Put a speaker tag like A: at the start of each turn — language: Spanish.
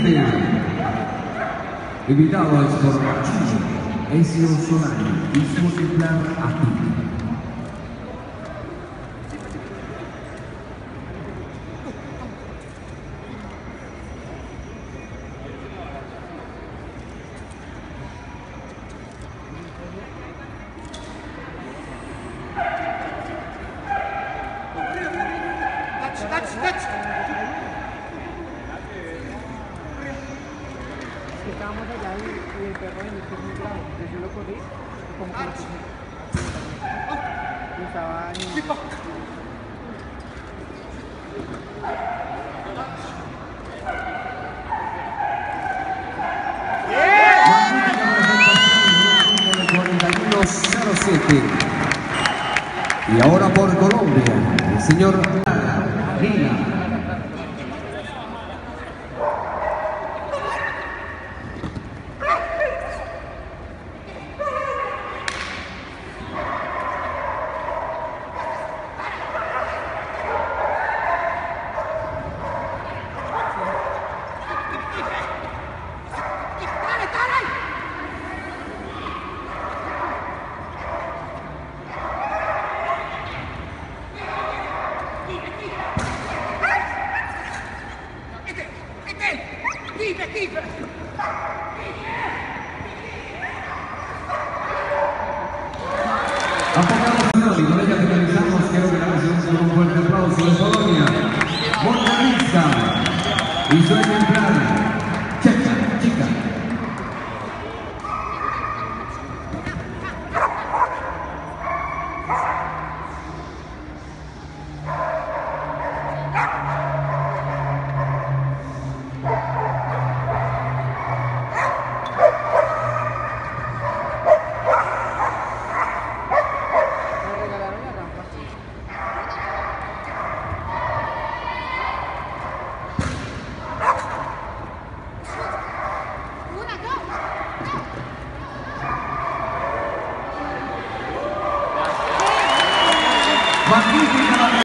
A: Colombia. Invitados por Chile, Ezio Solari y su ejemplar aquí.
B: Estábamos allá y el perro venía que es muy bravo, entonces yo lo corrí y como que lo estaba
A: Y ahora por Colombia, el señor Gila. Y con ella finalizamos. Quiero que la recibamos con un fuerte aplauso de Polonia, Monalisa y su ejemplar Checha, Chica. Magnífica